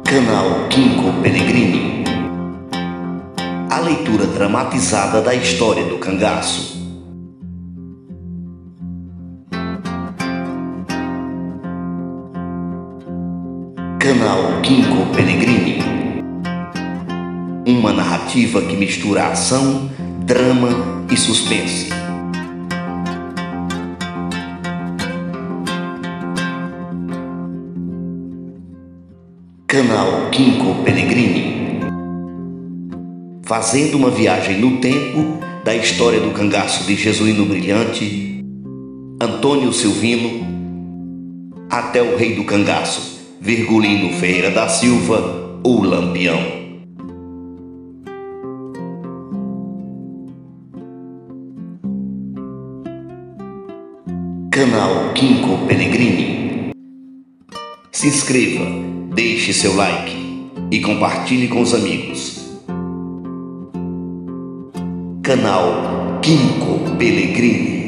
Canal Quinco Pellegrini. A leitura dramatizada da história do cangaço. Canal Quinco Pellegrini. Uma narrativa que mistura ação, drama e suspense. Canal Quinco Pellegrini. Fazendo uma viagem no tempo da história do cangaço de Jesuíno Brilhante, Antônio Silvino, até o rei do cangaço, Virgulino Ferreira da Silva, o Lampião. Canal Quinco Pellegrini. Se inscreva, deixe seu like e compartilhe com os amigos. Canal Quinco Pellegrini.